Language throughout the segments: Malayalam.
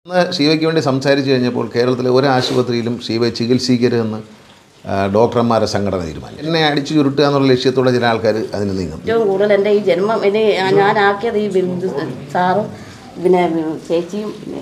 ഷീവയ്ക്ക് വേണ്ടി സംസാരിച്ചു കഴിഞ്ഞപ്പോൾ കേരളത്തിലെ ഒരു ആശുപത്രിയിലും ഷീവയെ ചികിത്സിക്കരുതെന്ന് ഡോക്ടർമാരെ സംഘടന തീരുമാനിച്ചു. എന്നെ അടിച്ചു ചുരുട്ടുക എന്നുള്ള ലക്ഷ്യത്തോടെ ചില ആൾക്കാർ അതിന് നീങ്ങും. ഏറ്റവും കൂടുതൽ എൻ്റെ ഈ ജന്മം ഇനി ഞാനാക്കിയത് ഈ സാറും പിന്നെ ചേച്ചിയും പിന്നെ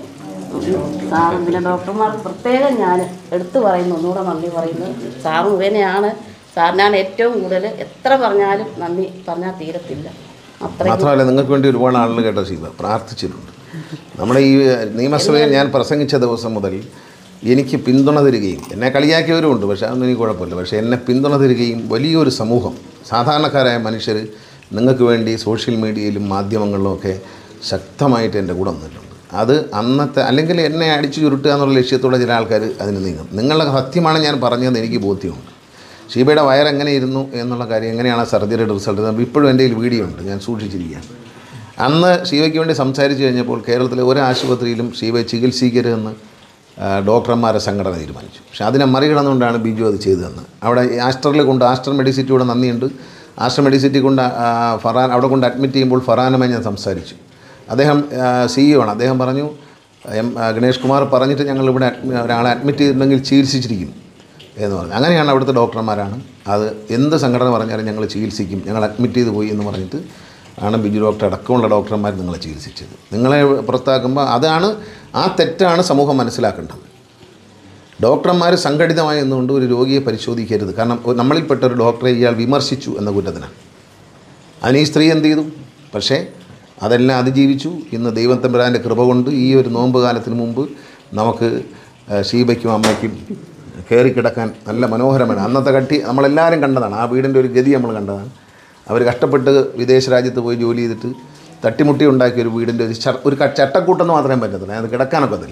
സാറും പിന്നെ ഡോക്ടർമാർക്ക് പ്രത്യേകം ഞാൻ എടുത്തു പറയുന്നു, ഒന്നുകൂടെ നന്ദി പറയുന്നു. സാറ് മുഖേനയാണ് സാറിനാണ് ഏറ്റവും കൂടുതൽ എത്ര പറഞ്ഞാലും നന്ദി പറഞ്ഞാൽ തീരത്തില്ല. മാത്രമല്ല നിങ്ങൾക്ക് വേണ്ടി ഒരുപാട് ആളുകൾ കേട്ടോ ഷീവ പ്രാർത്ഥിച്ചിട്ടുണ്ട്. നമ്മുടെ ഈ നിയമസഭയിൽ ഞാൻ പ്രസംഗിച്ച ദിവസം മുതൽ എനിക്ക് പിന്തുണ തരികയും എന്നെ കളിയാക്കിയവരും ഉണ്ട്, പക്ഷേ അതൊന്നും എനിക്ക് കുഴപ്പമില്ല. പക്ഷേ എന്നെ പിന്തുണ തരികയും വലിയൊരു സമൂഹം സാധാരണക്കാരായ മനുഷ്യർ നിങ്ങൾക്ക് വേണ്ടി സോഷ്യൽ മീഡിയയിലും മാധ്യമങ്ങളിലും ഒക്കെ ശക്തമായിട്ട് എൻ്റെ കൂടെ വന്നിട്ടുണ്ട്. അത് അന്നത്തെ അല്ലെങ്കിൽ എന്നെ അടിച്ചു ചുരുട്ടുക എന്നുള്ള ലക്ഷ്യത്തോടെ ചില ആൾക്കാർ അതിന് നീങ്ങും. നിങ്ങളുടെ സത്യമാണ് ഞാൻ പറഞ്ഞതെന്ന് എനിക്ക് ബോധ്യമുണ്ട്. ഷീബയുടെ വയറെങ്ങനെയിരുന്നു എന്നുള്ള കാര്യം, എങ്ങനെയാണ് സർജറിയുടെ റിസൾട്ട് ഇപ്പോഴും എൻ്റെ കയ്യിൽ വീഡിയോ ഉണ്ട്, ഞാൻ സൂക്ഷിച്ചിരിക്കുകയാണ്. അന്ന് ഷീവയ്ക്ക് വേണ്ടി സംസാരിച്ചു കഴിഞ്ഞപ്പോൾ കേരളത്തിലെ ഒരു ആശുപത്രിയിലും ഷീവയെ ചികിത്സിക്കരുതെന്ന് ഡോക്ടർമാരെ സംഘടന തീരുമാനിച്ചു. പക്ഷേ അതിനെ മറികടന്നുകൊണ്ടാണ് ബിജു അത് ചെയ്തതെന്ന്. അവിടെ ആസ്റ്ററിൽ കൊണ്ട് ആസ്റ്റർ മെഡിസിറ്റിയോടെ നന്ദിയുണ്ട്. ആസ്റ്റർ മെഡിസിറ്റി കൊണ്ട് ഫറാൻ അവിടെ കൊണ്ട് അഡ്മിറ്റ് ചെയ്യുമ്പോൾ ഫറാനുമായി ഞാൻ സംസാരിച്ചു. അദ്ദേഹം CEO ആണ്. അദ്ദേഹം പറഞ്ഞു, ഗണേഷ് കുമാർ പറഞ്ഞിട്ട് ഞങ്ങളിവിടെ ഒരാളെ അഡ്മിറ്റ് ചെയ്തിട്ടുണ്ടെങ്കിൽ ചികിത്സിച്ചിരിക്കും എന്ന് പറഞ്ഞു. അങ്ങനെയാണ് അവിടുത്തെ ഡോക്ടർമാരാണ് അത് എന്ത് സംഘടന പറഞ്ഞാലും ഞങ്ങൾ ചികിത്സിക്കും, ഞങ്ങൾ അഡ്മിറ്റ് ചെയ്ത് പോയി എന്ന് പറഞ്ഞിട്ട് ആണ് ബിജു ഡോക്ടർ അടക്കമുള്ള ഡോക്ടർമാർ നിങ്ങളെ ചികിത്സിച്ചത്. നിങ്ങളെ പുറത്താക്കുമ്പോൾ അതാണ് ആ തെറ്റാണ് സമൂഹം മനസ്സിലാക്കേണ്ടത്. ഡോക്ടർമാർ സംഘടിതമായി എന്നുകൊണ്ട് ഒരു രോഗിയെ പരിശോധിക്കരുത്. കാരണം നമ്മളിൽപ്പെട്ട ഒരു ഡോക്ടറെ ഇയാൾ വിമർശിച്ചു എന്ന കുറ്റത്തിനാണ്. അതിന് ഈ സ്ത്രീ എന്ത് ചെയ്തു? പക്ഷേ അതെല്ലാം അതിജീവിച്ചു. ഇന്ന് ദൈവത്തമ്പുരാൻ്റെ കൃപ കൊണ്ട് ഈ ഒരു നോമ്പ് കാലത്തിന് മുമ്പ് നമുക്ക് ഷീബയ്ക്കും അമ്മയ്ക്കും കയറി കിടക്കാൻ നല്ല മനോഹരമാണ്. അന്നത്തെ കട്ടി നമ്മളെല്ലാവരും കണ്ടതാണ്. ആ വീടിൻ്റെ ഒരു ഗതി നമ്മൾ കണ്ടതാണ്. അവർ കഷ്ടപ്പെട്ട് വിദേശ രാജ്യത്ത് പോയി ജോലി ചെയ്തിട്ട് തട്ടിമുട്ടി ഉണ്ടാക്കിയ ഒരു വീടിൻ്റെ ഒരു ചട്ടക്കൂട്ടെന്ന് മാത്രമേ പറ്റത്തില്ല, അത് കിടക്കാനൊക്കത്തില്ല.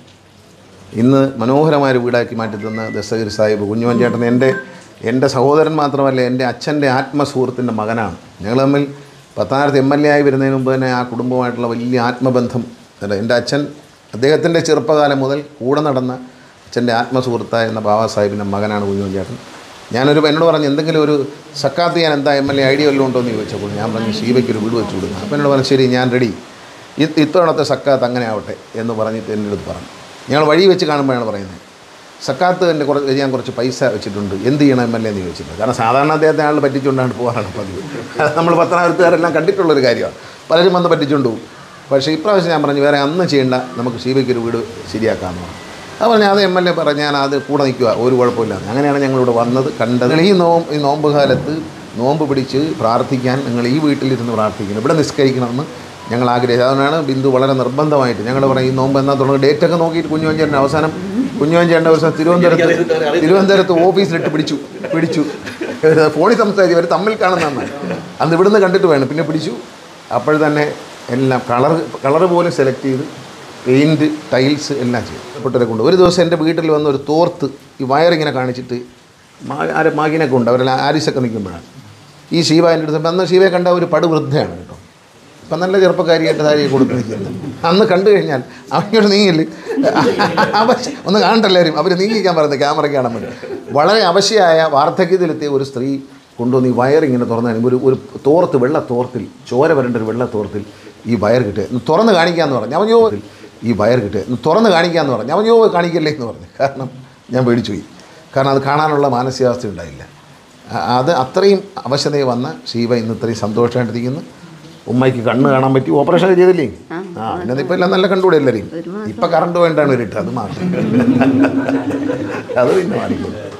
ഇന്ന് മനോഹരമായൊരു വീടാക്കി മാറ്റി തന്ന ദസ്തഗീർ സാഹിബ് കുഞ്ഞുമോൻ ചേട്ടൻ എൻ്റെ സഹോദരൻ മാത്രമല്ല, എൻ്റെ അച്ഛൻ്റെ ആത്മസുഹൃത്തിൻ്റെ മകനാണ്. ഞങ്ങൾ തമ്മിൽ പത്തനാപുരത്ത് MLA ആയി വരുന്നതിന് മുമ്പ് തന്നെ ആ കുടുംബമായിട്ടുള്ള വലിയ ആത്മബന്ധം. എൻ്റെ അച്ഛൻ അദ്ദേഹത്തിൻ്റെ ചെറുപ്പകാലം മുതൽ കൂടെ നടന്ന അച്ഛൻ്റെ ആത്മസുഹൃത്തായ എന്ന ബാബാ സാഹിബിൻ്റെ മകനാണ് കുഞ്ഞുമോൻ ചേട്ടൻ. എന്നോട് പറഞ്ഞു എന്തെങ്കിലും ഒരു സക്കാത്ത് ചെയ്യാൻ എന്താ MLA ഐഡിയ വല്ലതും ഉണ്ടോ എന്ന് ചോദിച്ചപ്പോൾ ഞാൻ പറഞ്ഞു ഷീബയ്ക്ക് ഒരു വീട് വെച്ച് കൊടുക്കണം. അപ്പോൾ എന്നോട് പറഞ്ഞു ശരി ഞാൻ റെഡി, ഇത്തവണത്തെ സക്കാത്ത് അങ്ങനെ ആവട്ടെ എന്ന് പറഞ്ഞിട്ട് എൻ്റെ അടുത്ത് പറഞ്ഞു. ഞങ്ങൾ വഴി വെച്ച് കാണുമ്പോഴാണ് പറയുന്നത് സക്കാത്ത് ഞാൻ കുറച്ച് പൈസ വെച്ചിട്ടുണ്ട്, എന്ത് ചെയ്യണം MLA എന്ന് ചോദിച്ചിട്ടുണ്ട്. കാരണം സാധാരണ അദ്ദേഹത്തെ ആൾ പറ്റിച്ചുകൊണ്ടാണ് പോകാറാണ് പതിവ്. അത് നമ്മൾ പത്തനാപുരത്തുകാരെല്ലാം കണ്ടിട്ടുള്ളൊരു കാര്യമാണ്. പലരും വന്ന് പറ്റിച്ചുകൊണ്ട് പോകും. പക്ഷേ ഇപ്രാവശ്യം ഞാൻ പറഞ്ഞു വേറെ അന്ന് ചെയ്യേണ്ട, നമുക്ക് ഷീബയ്ക്ക് ഒരു വീട് ശരിയാക്കാമെന്ന് പറഞ്ഞു. അത് പറഞ്ഞാൽ അത് MLA പറഞ്ഞ് ഞാൻ അത് കൂടെ നിൽക്കുക, ഒരു കുഴപ്പമില്ല. അങ്ങനെയാണ് ഞങ്ങളിവിടെ വന്നത്, കണ്ടത്. ഈ നോമ്പ് കാലത്ത് നോമ്പ് പിടിച്ച് പ്രാർത്ഥിക്കാൻ നിങ്ങൾ ഈ വീട്ടിലിരുന്ന് പ്രാർത്ഥിക്കണം, ഇവിടെ നിസ്കരിക്കണമെന്ന് ഞങ്ങൾ ആഗ്രഹിച്ചത്. അതുകൊണ്ടാണ് ബിന്ദു വളരെ നിർബന്ധമായിട്ട് ഞങ്ങൾ പറയും ഈ നോമ്പ് എന്നാൽ തുടങ്ങും. ഡേറ്റൊക്കെ നോക്കിയിട്ട് കുഞ്ഞുവഞ്ചേട്ടൻ അവസാനം കുഞ്ഞുവഞ്ചേട്ടൻ്റെ ദിവസം തിരുവനന്തപുരത്ത് ഓഫീസിലിട്ട് പിടിച്ചു ഫോണിൽ സംസാരിച്ച് അവർ തമ്മിൽ കാണുന്നതാണ്. അന്ന് ഇവിടുന്ന് കണ്ടിട്ട് വേണം പിന്നെ പിടിച്ചു. അപ്പോൾ തന്നെ എല്ലാം കളർ പോലും സെലക്ട് ചെയ്ത് പെയിൻറ്റ് ടൈൽസ് എല്ലാം ചെയ്തു. പൊട്ടരെ കൊണ്ട് ഒരു ദിവസം എൻ്റെ വീട്ടിൽ വന്ന ഒരു തോർത്ത് ഈ വയറിങ്ങനെ കാണിച്ചിട്ട് മാഗിനൊക്കെ ഉണ്ട്, അവരെല്ലാം ആരിസൊക്കെ നിൽക്കുമ്പോഴാണ് ഈ ഷീബ എൻ്റെ അടുത്ത്. അന്ന് ഷീബയെ കണ്ട ഒരു പടുവൃദ്ധയാണ് കേട്ടോ. ഇപ്പം നല്ല ചെറുപ്പക്കാരിയായിട്ട് സാരിയെ കൊടുത്ത് നിൽക്കുന്നത്. അന്ന് കണ്ടു കഴിഞ്ഞാൽ അവരോട് നീങ്ങില്ല, ഒന്ന് കാണണ്ടല്ലാരും അവർ നീങ്ങിക്കാൻ പറയുന്നത് ക്യാമറയ്ക്ക് കാണാൻ വേണ്ടി. വളരെ അവശ്യമായ വാർദ്ധക്യത്തിലെത്തിയ ഒരു സ്ത്രീ കൊണ്ടുവന്ന് ഈ വയറിങ്ങനെ തുറന്നു കഴിയുമ്പോൾ ഒരു തോർത്ത്, വെള്ള തോർത്തിൽ, ചോര വരേണ്ട ഒരു വെള്ള തോർത്തിൽ ഈ വയർ കിട്ടുക തുറന്ന് കാണിക്കാമെന്ന് പറഞ്ഞു. അവഞ്ഞോ ഈ വയർ കിട്ടുക തുറന്ന് കാണിക്കാമെന്ന് പറഞ്ഞു. അവഞ്ഞോ കാണിക്കല്ലേ എന്ന് പറഞ്ഞു. കാരണം ഞാൻ പേടിച്ചു പോയി. കാരണം അത് കാണാനുള്ള മാനസികാവസ്ഥ ഉണ്ടായില്ല. അത് അത്രയും അവശതയെ വന്ന ഷീബ ഇന്ന് ഇത്രയും സന്തോഷമായിട്ടിരിക്കുന്നു. ഉമ്മയ്ക്ക് കണ്ണ് കാണാൻ പറ്റി, ഓപ്പറേഷൻ ചെയ്തില്ലേ? എന്നത് ഇപ്പം എല്ലാം നല്ല കണ്ടുകൂടെ എല്ലാവരെയും. ഇപ്പം കറണ്ട് വേണ്ടാണ് വരിട്ട്, അത് മാറി അത് പിന്നെ മാറിക്കും.